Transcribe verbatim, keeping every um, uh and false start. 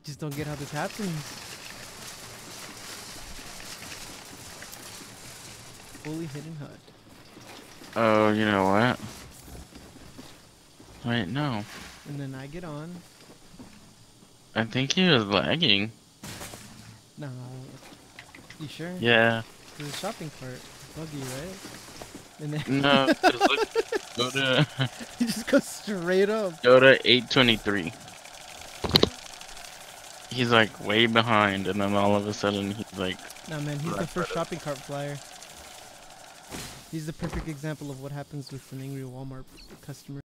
just don't get how this happens. Fully hidden H U D. Oh, you know what? Wait, no. And then I get on. I think he was lagging. No. You sure? Yeah. There's a shopping cart. Buggy, right? And then No, 'cause look, go to you just go straight up. go to eight twenty-three. He's like way behind, and then all of a sudden he's like. Nah, man, he's the first shopping cart flyer. He's the perfect example of what happens with an angry Walmart customer.